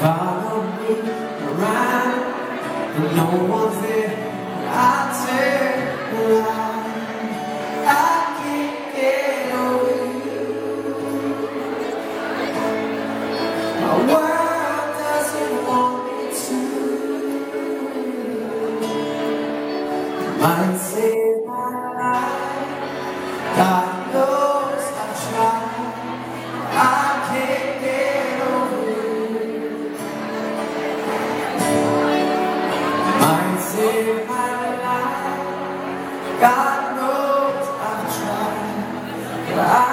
follow me around, but no one's there. I turn around, I can't get over you. My world doesn't want me to. You might save my life, God knows I've tried. I can't get over you. Might save my life, God knows I've tried, but I